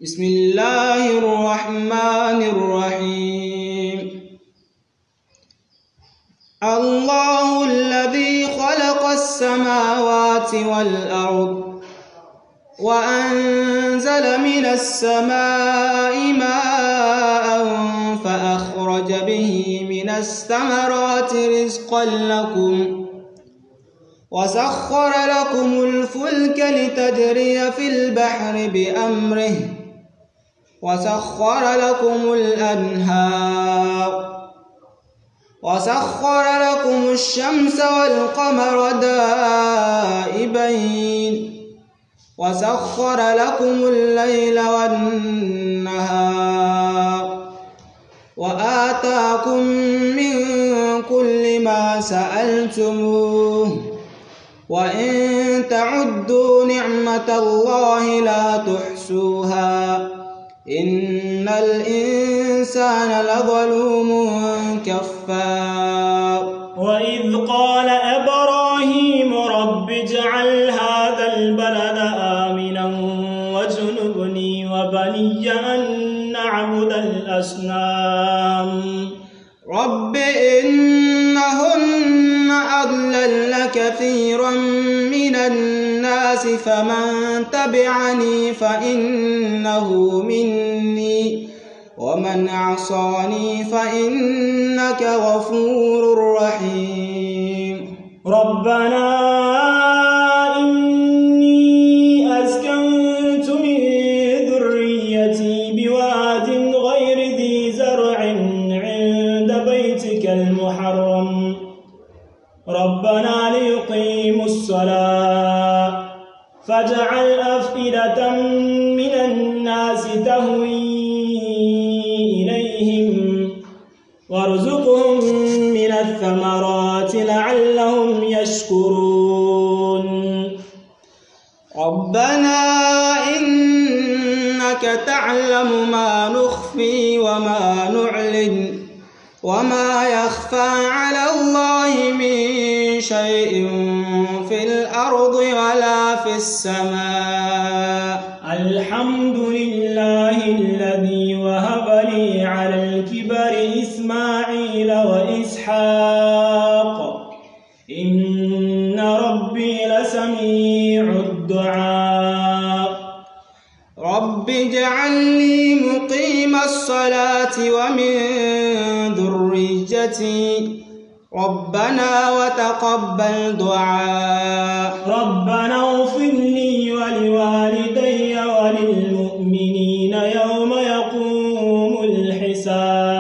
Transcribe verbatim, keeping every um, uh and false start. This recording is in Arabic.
بسم الله الرحمن الرحيم. الله الذي خلق السماوات والأرض وأنزل من السماء ماء فأخرج به من الثمرات رزقا لكم وسخر لكم الفلك لتجري في البحر بأمره وسخر لكم الأنهار وسخر لكم الشمس والقمر دائبين وسخر لكم الليل والنهار وآتاكم من كل ما سألتموه وإن تعدوا نعمة الله لا تحصوها إن الإنسان لظلوم كفار. وإذ قال إبراهيم رب اجعل هذا البلد آمنا واجنبني وبني أن نعبد الأصنام رب إنهن أضللن كثيرا من الناس فمن تبعني فإنه مني ومن عصاني فإنك غفور رحيم. ربنا إني أسكنت من ذريتي بواد غير ذي زرع عند بيتك المحرم ربنا ليقيموا الصلاة فاجعل أفئدة من الناس تهوي إليهم وارزقهم من الثمرات لعلهم يشكرون. ربنا إنك تعلم ما نخفي وما نعلن وما يخفى على الله من شيء في الأرض ولا في السماء. الحمد لله الذي وهب لي على الكبر إسماعيل وإسحاق إن ربي لسميع الدعاء. رب اجعل لي مقيم الصلاة ومن ذريتي ربنا وتقبل دعاء. ربنا اغفر لي ولوالدي وللمؤمنين يوم يقوم الحساب.